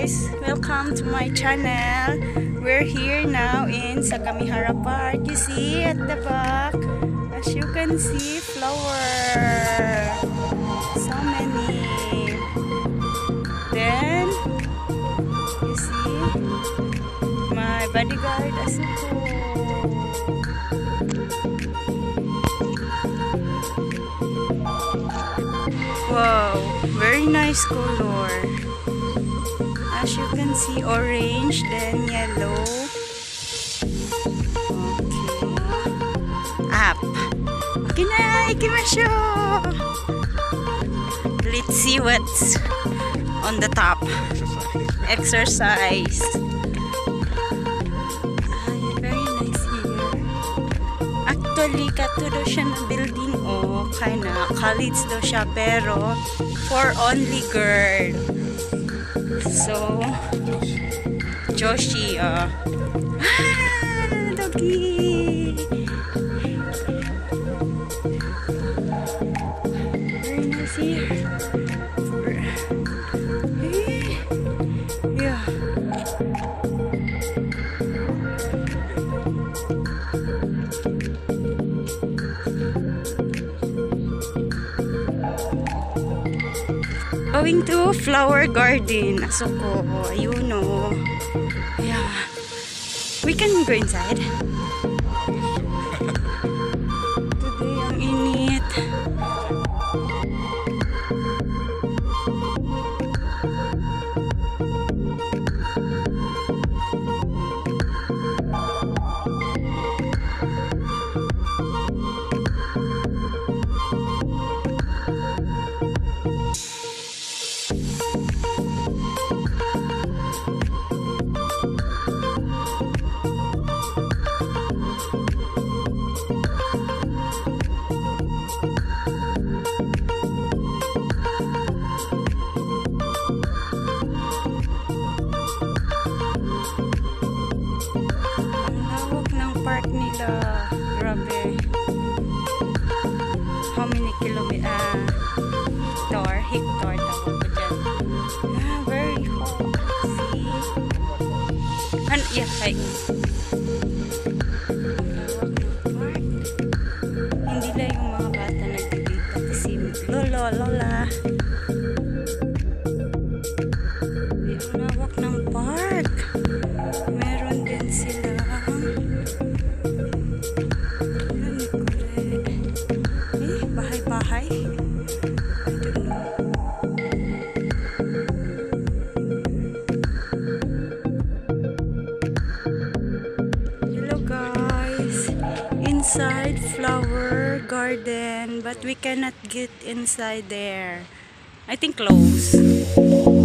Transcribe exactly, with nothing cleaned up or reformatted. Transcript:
guys, welcome to my channel. We're here now in Sagamihara Park. You see at the back, as you can see, flower. So many. Then you see my bodyguard Asuko. Wow, very nice color. As you can see, orange, then yellow. Okay. Up. Okay na, ikimashou. Let's see what's on the top. Exercise. Ay, very nice here. Actually, kato daw siya na building o kinda college daw siya pero for only girl. So, Joshi, uh, ah, doggy. Very nice here. Yeah. Going to flower garden. Asuko, ayun o. Yeah. We can go inside. Today, ang init. Park nila, grabe. How many kilometers? Uh, hectare, hectare tawag ko dyan. Ah, very hot. See? Ano, yeah, hi. Park. Hindi lang yung mga bata nagdidito kasi lolo, lola. Yung nawak ng park. Meron din sila. Bahay. I don't know. Hello guys. Inside flower garden, but we cannot get inside there. I think close.